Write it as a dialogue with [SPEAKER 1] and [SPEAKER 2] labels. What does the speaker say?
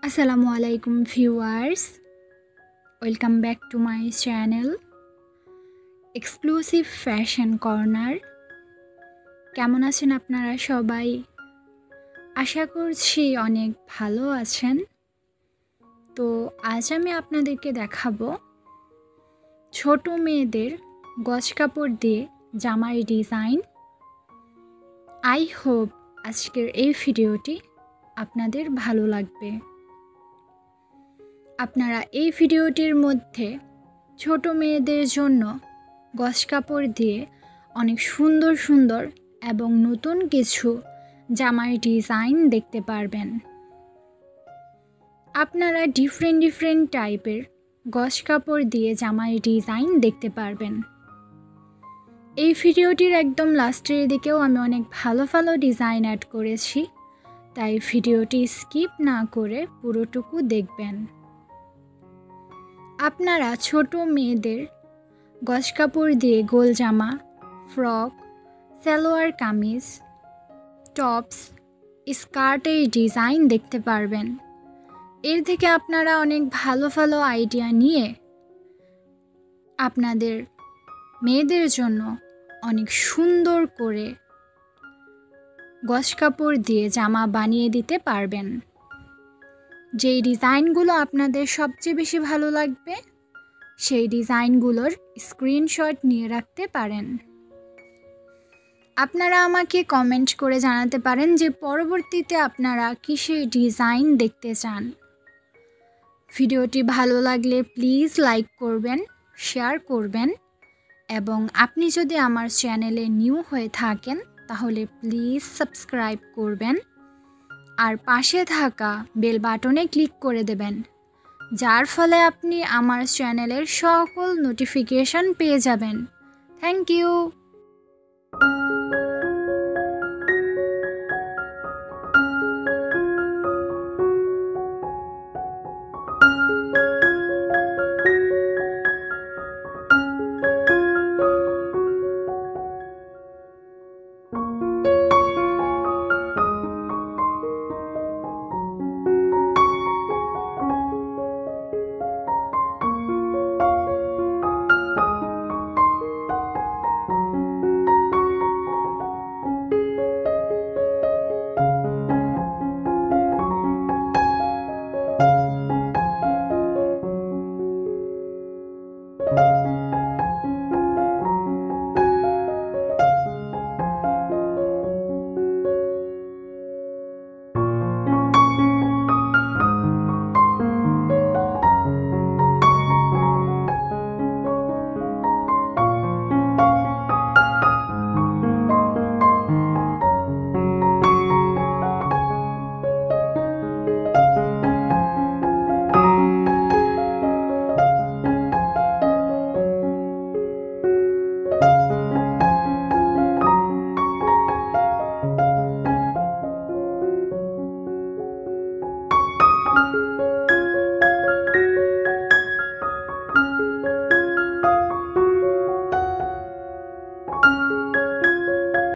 [SPEAKER 1] আসসালামু আলাইকুম viewers, welcome back to my channel exclusive fashion corner. কেমন আছেন আপনারা সবাই? আশা করছি অনেক ভালো আছেন। তো আজ আমি আপনাদেরকে দেখাবো ছোট মেয়েদের গজ কাপড় দিয়ে জামার ডিজাইন। আই হোপ আজকের এই ভিডিওটি আপনাদের ভালো লাগবে। আপনারা এই ভিডিওটির মধ্যে ছোট মেয়েদের জন্য গজ কাপড় দিয়ে অনেক সুন্দর সুন্দর এবং নতুন কিছু জামার ডিজাইন দেখতে পারবেন। আপনারা ডিফারেন্ট টাইপের গজ কাপড় দিয়ে জামার ডিজাইন দেখতে পারবেন। এই ভিডিওটির একদম লাস্টের দিকেও আমি অনেক ভালো ভালো ডিজাইন অ্যাড করেছি, তাই ভিডিওটি স্কিপ না করে পুরোটুকু দেখবেন। আপনারা ছোট মেয়েদের গজ কাপড় দিয়ে গোল জামা, ফ্রক, সালোয়ার কামিজ, টপস, স্কার্টের ডিজাইন দেখতে পারবেন। এর থেকে আপনারা অনেক ভালো ভালো আইডিয়া নিয়ে আপনাদের মেয়েদের জন্য অনেক সুন্দর করে গজ কাপড় দিয়ে জামা বানিয়ে দিতে পারবেন। যেই ডিজাইনগুলো আপনাদের সবচেয়ে বেশি ভালো লাগবে সেই ডিজাইনগুলোর স্ক্রিনশট নিয়ে রাখতে পারেন। আপনারা আমাকে কমেন্ট করে জানাতে পারেন যে পরবর্তীতে আপনারা কিসের ডিজাইন দেখতে চান। ভিডিওটি ভালো লাগলে প্লিজ লাইক করবেন, শেয়ার করবেন এবং আপনি যদি আমার চ্যানেলে নিউ হয়ে থাকেন তাহলে প্লিজ সাবস্ক্রাইব করবেন আর পাশে থাকা বেল বাটনে ক্লিক করে দেবেন, যার ফলে আপনি আমার চ্যানেলের সকল নোটিফিকেশন পেয়ে যাবেন। Thank you.